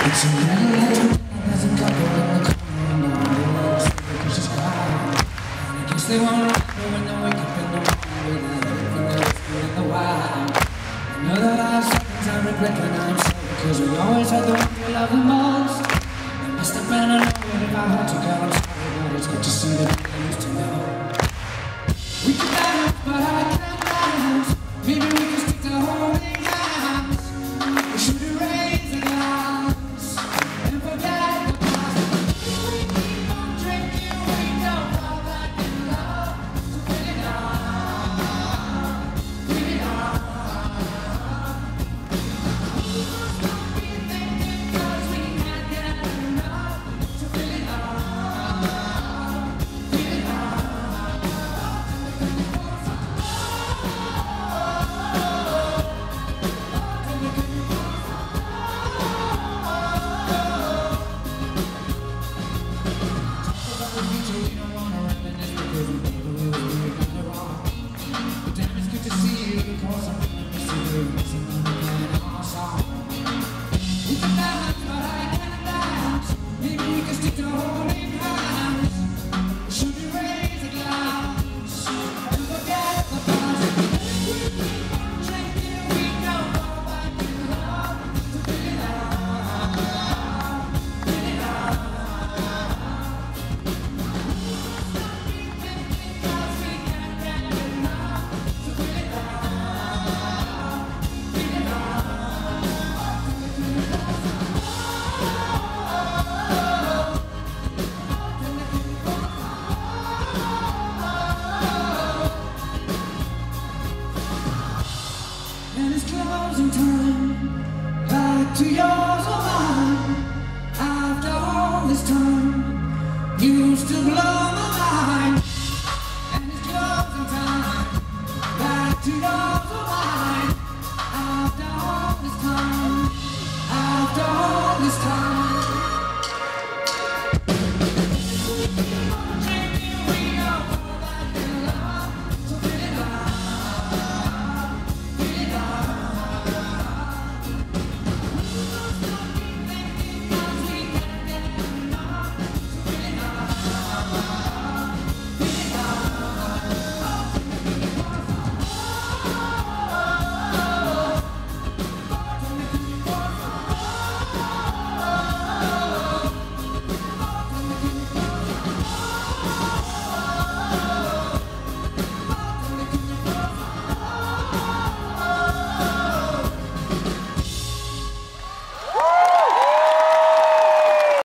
It's a little late, there's a couple in the corner, and no one knows because she's crying. And I guess they won't remember when they wake up in the morning with everything that was good in the wild. I know that I have seconds I regret when I'm sad, because we always had the one we love the most. It must have been an old if I had to go, I'm sorry, but it's good to see that I used to know. We can dance, but I can't dance. Maybe we can stick to home.